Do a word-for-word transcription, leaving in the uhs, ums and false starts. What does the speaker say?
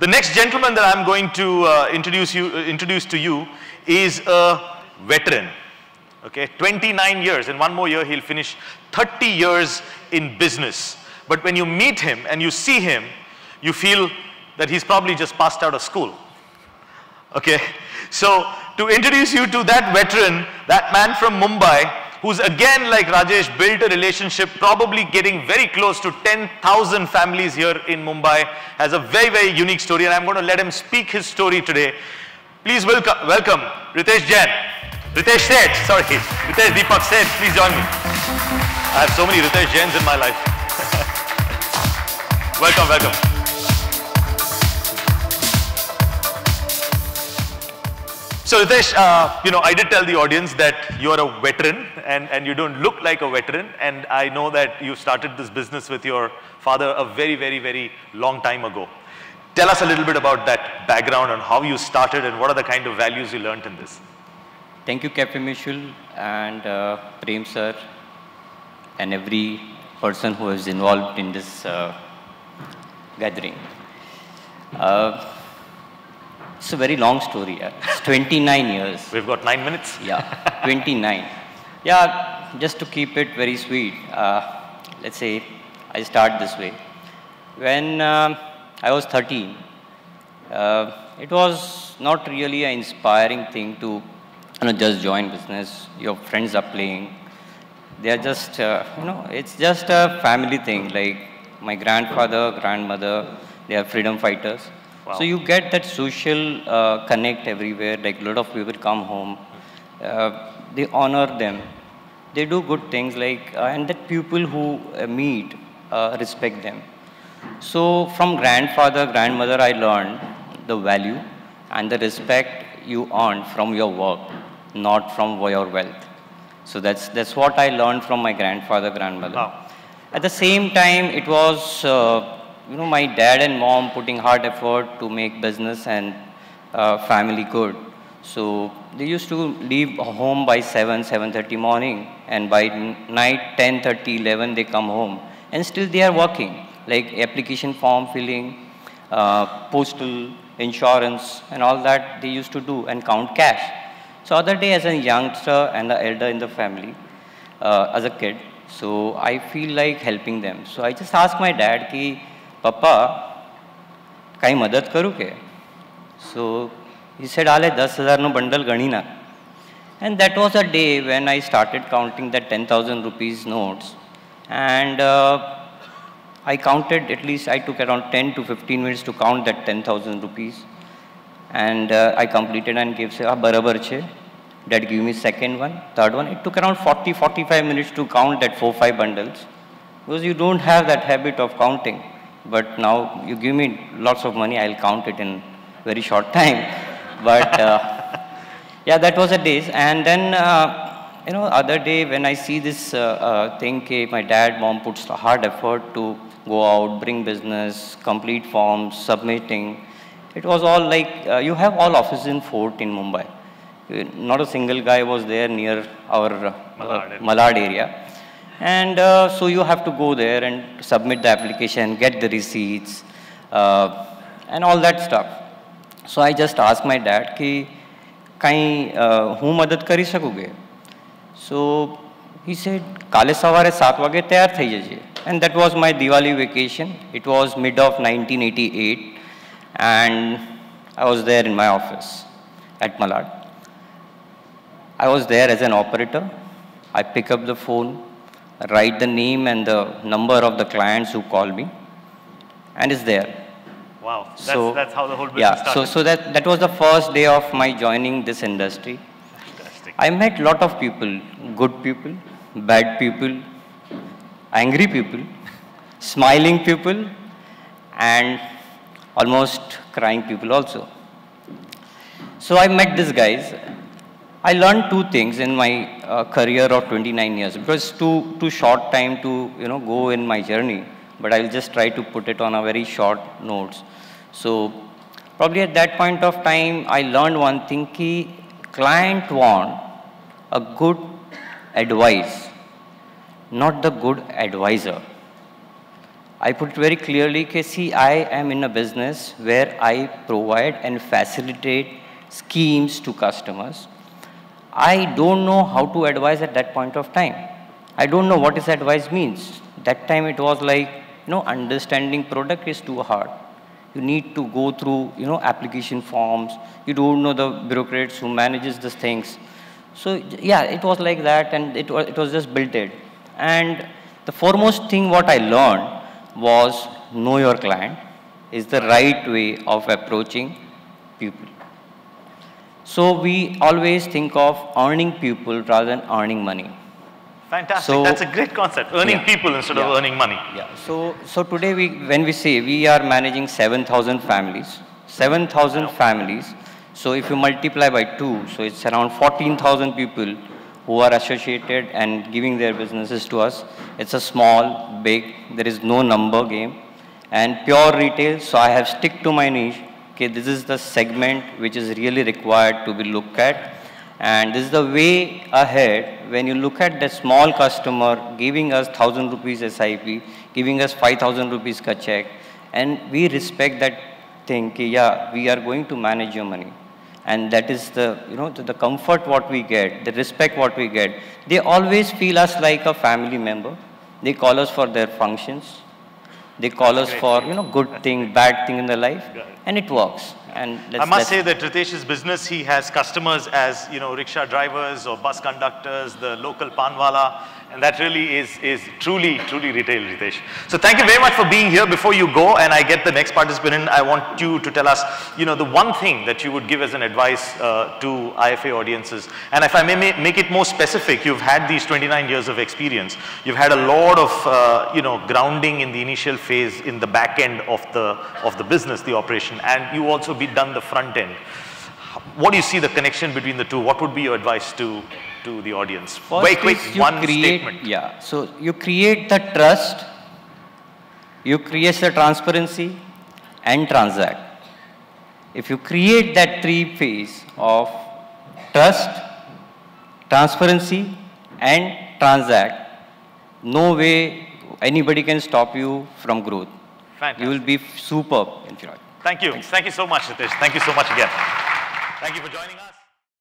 The next gentleman that I'm going to uh, introduce, you, uh, introduce to you is a veteran. Okay, twenty-nine years. In one more year, he'll finish thirty years in business. But when you meet him and you see him, you feel that he's probably just passed out of school. Okay, so to introduce you to that veteran, that man from Mumbai, who's again, like Rajesh, built a relationship, probably getting very close to ten thousand families here in Mumbai, has a very, very unique story, and I'm going to let him speak his story today. Please welcome, welcome Ritesh Jain. Ritesh Seth, sorry, Ritesh Deepak Seth, please join me. I have so many Ritesh Jains in my life. Welcome, welcome. So Ritesh, uh, you know, I did tell the audience that you are a veteran and, and you don't look like a veteran, and I know that you started this business with your father a very, very, very long time ago. Tell us a little bit about that background and how you started and what are the kind of values you learned in this. Thank you, Captain Mishul and uh, Prem sir and every person who is involved in this uh, gathering. Uh, it's a very long story. Yeah. It's twenty-nine years. We've got nine minutes. Yeah, twenty-nine. Yeah, just to keep it very sweet, uh, let's say I start this way. When uh, I was thirteen, uh, it was not really an inspiring thing to you know, just join business. Your friends are playing. They are just, uh, you know, it's just a family thing. Like my grandfather, grandmother, they are freedom fighters. Wow. So you get that social uh, connect everywhere. Like a lot of people come home. Uh, they honor them. They do good things. Like uh, and that people who uh, meet uh, respect them. So from grandfather, grandmother, I learned the value and the respect you earn from your work, not from your wealth. So that's, that's what I learned from my grandfather, grandmother. Wow. At the same time, it was, uh, you know, my dad and mom putting hard effort to make business and uh, family good. So they used to leave home by seven, seven thirty morning, and by night, ten thirty, eleven, they come home. And still they are working, like application form filling, uh, postal, insurance, and all that they used to do and count cash. So other day as a youngster and the elder in the family, uh, as a kid, so I feel like helping them. So I just asked my dad ki, Papa, kai madad karu ke? So he said, Ale das hazar no bundle gani na. And that was a day when I started counting that ten thousand rupees notes. And uh, I counted, at least I took around ten to fifteen minutes to count that ten thousand rupees. And uh, I completed and gave, say, ah, barabar che. Dad gave me second one, third one. It took around forty, forty-five minutes to count that four, five bundles. Because you don't have that habit of counting. But now you give me lots of money, I'll count it in very short time. But uh, yeah, that was a day. And then, uh, you know, other day when I see this uh, uh, thing, okay, my dad, mom puts hard effort to go out, bring business, complete forms, submitting. It was all like, uh, you have all offices in Fort in Mumbai. Not a single guy was there near our uh, Malad, Malad area. And uh, so you have to go there and submit the application, get the receipts, uh, and all that stuff. So I just asked my dad, ki, kahin hu madad kari sakoge? So he said, kale savare saat wage tayar thai jaje. And that was my Diwali vacation. It was mid of nineteen eighty-eight. And I was there in my office at Malad. I was there as an operator. I pick up the phone, write the name and the number of the clients who call me, and it's there. Wow, that's, so, that's how the whole business yeah, started. So, so that, that was the first day of my joining this industry. Fantastic. I met a lot of people, good people, bad people, angry people, smiling people, and almost crying people also. So I met these guys. I learned two things in my uh, career of twenty-nine years, because too too short time to you know go in my journey. But I'll just try to put it on a very short notes. So probably at that point of time, I learned one thing: ki client want a good advice, not the good advisor. I put it very clearly, कि see, I am in a business where I provide and facilitate schemes to customers. I don't know how to advise at that point of time. I don't know what this advice means. That time it was like, you know, understanding product is too hard. You need to go through, you know, application forms. You don't know the bureaucrats who manages these things. So yeah, it was like that, and it was, it was just built it. And the foremost thing what I learned was know your client is the right way of approaching people. So we always think of earning people rather than earning money. Fantastic. So, that's a great concept. Earning yeah, people instead yeah, of earning money. Yeah. So, so today we, when we say we are managing seven thousand families, seven thousand families. So if you multiply by two, so it's around fourteen thousand people who are associated and giving their businesses to us. It's a small, big, there is no number game. And pure retail, so I have stick to my niche. Okay, this is the segment which is really required to be looked at. And this is the way ahead when you look at the small customer giving us one thousand rupees S I P, giving us five thousand rupees ka check, and we respect that thing, ki, yeah, we are going to manage your money. And that is the, you know, the, the comfort what we get, the respect what we get. They always feel us like a family member. They call us for their functions. They call us for, you know, good thing, bad thing in their life, and it works. And I must say that Ritesh's business, he has customers as, you know, rickshaw drivers or bus conductors, the local panwala, and that really is, is truly, truly retail, Ritesh. So thank you very much for being here. Before you go and I get the next participant in, I want you to tell us, you know, the one thing that you would give as an advice uh, to I F A audiences. And if I may make it more specific, you've had these twenty-nine years of experience. You've had a lot of, uh, you know, grounding in the initial phase in the back end of the, of the business, the operation, and you also be done the front end. What do you see the connection between the two? What would be your advice to, to the audience? First Very quick, one create, statement. Yeah, so you create the trust, you create the transparency and transact. If you create that three phase of trust, transparency and transact, no way anybody can stop you from growth. Fantastic. You will be superb in future. Thank you. Thank you so much, Ritesh. Thank you so much again. Thank you for joining us.